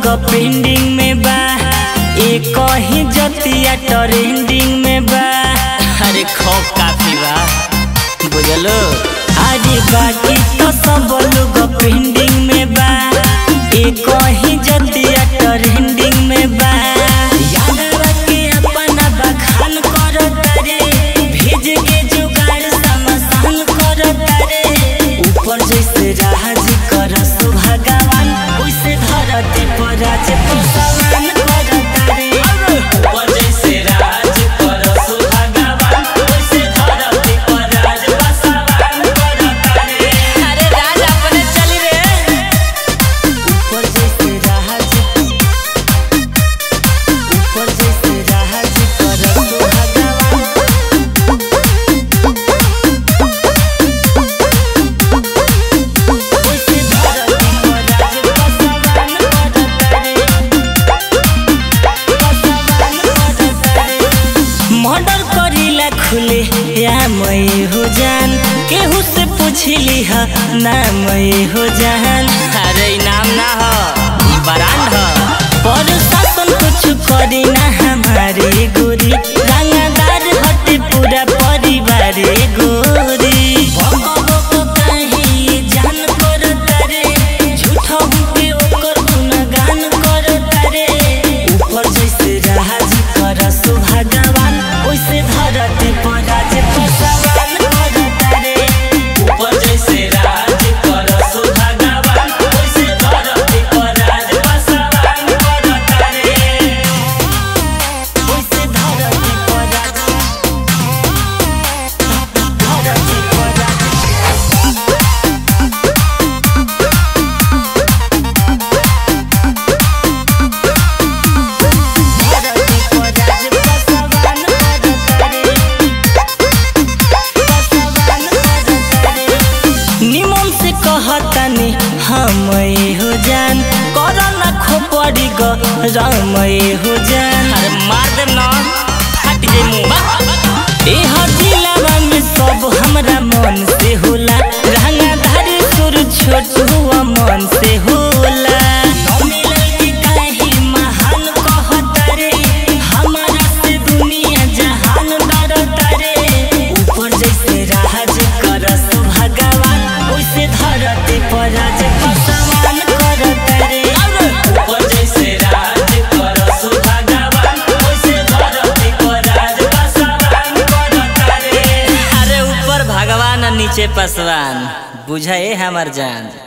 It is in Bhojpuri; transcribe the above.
लोग पेंडिंग में बा, एक ही जतिया ट्रेंडिंग में बा। अरे खौफ काफी बा बुझलो। अरे बाकी तो सब लोग पेंडिंग में बा, एक ही जतिया ट्रेंडिंग में बा। याद रखे अपना बखान करो तारे, भेज के जुगाड़ समासान करो तारे। ऊपर जैसे राज कर सो भगवान, वैसे धरती पर राज पसवान करो तारे। ऊपर जैसे राज कर सो भगवान, वैसे धरती पर राज पसवान करो तारे। अरे राज अपने चली रे। ऊपर जैसे राज कर सो भगवान, वैसे धरती पर राज पसवान करो तारे। मर्डर करीला खुले या मैं हो जान, केहू से पूछली हा ना मैं हो जान। अरे नाम ना हो बरांड हो। पर शासन कुछ करी ना हमारे गोरी, रंगदार हटे पूरा परिवार गोरी। जान करो तारे, झूठा के ओकर गुणगान करो तारे। ऊपर जैसे राज कर सो भगवान, वैसे धरती पर राज पसवान करो तारे। ऊपर जैसे राज कर सो भगवान, वैसे धरती पर राज पसवान करो तारे। वैसे धरती पर राज, धरती पर राज, धरती पर राज पसवान करो तारे। पसवान करो तारे। निमन से कहतानी हम हो जान, करना खोपड़ी ग राम हो जान। अरे मार दे ना हट जे मुंह। ए जिलावा में सब हमरा मन से होला, रंगधारी सुर छोट हुआ मन से होला। मिलल काहे महान कहतारे, हमारा से दुनिया जहान डरतारे। ऊपर जैसे राज कर सो भगवान, वैसे धरती पर राज पसवान करो तारे। ऊपर जैसे राज कर सो भगवान, वैसे धरती पर राज पसवान करो तारे। अरे ऊपर भगवान और नीचे पसवान बुझे हमर जान।